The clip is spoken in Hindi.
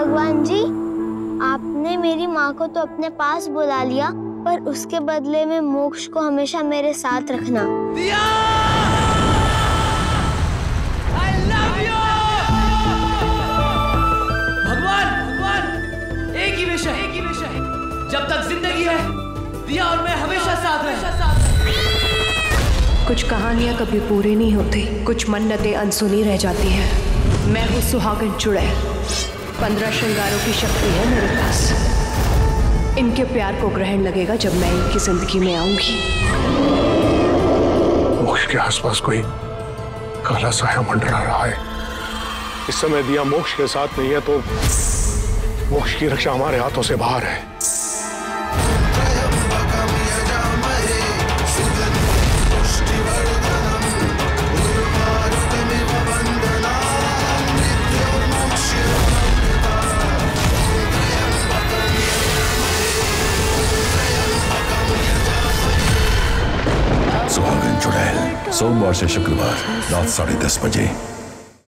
भगवान जी, आपने मेरी माँ को तो अपने पास बुला लिया, पर उसके बदले में मोक्ष को हमेशा मेरे साथ रखना। दिया! I love you! भगवान, एक ही विषय है। जब तक जिंदगी है, दिया और मैं हमेशा साथ रहे। कुछ कहानियां कभी पूरी नहीं होती, कुछ मन्नतें अनसुनी रह जाती हैं। मैं हूँ सुहागन चुड़ैल, 15 श्रृंगारों की शक्ति है मेरे पास। इनके प्यार को ग्रहण लगेगा जब मैं इनकी जिंदगी में आऊंगी। मोक्ष के आसपास कोई काला साया मंडरा रहा है। इस समय दिया मोक्ष के साथ नहीं है तो मोक्ष की रक्षा हमारे हाथों से बाहर है। सुहागन चुड़ैल, सोमवार से शुक्रवार रात 10:30 बजे।